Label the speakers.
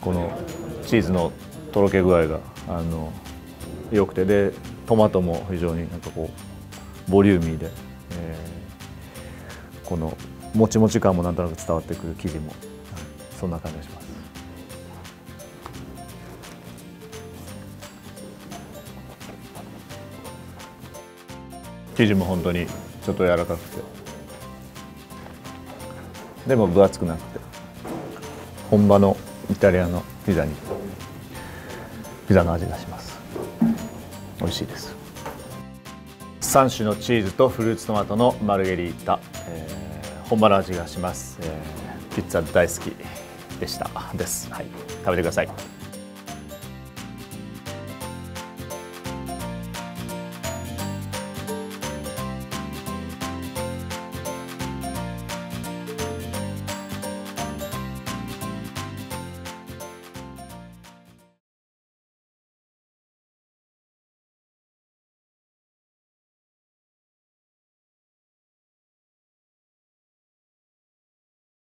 Speaker 1: このチーズのとろけ具合が良くて、でトマトも非常になんかこうボリューミーで、このもちもち感もなんとなく伝わってくる生地も、そんな感じがします。生地も本当にちょっと柔らかくて、でも分厚くなくて、本場のイタリアのピザの味がします。美味しいです。3種のチーズとフルーツトマトのマルゲリータ、本場の味がします。ピッツァ大好きでしたです。はい、食べてください。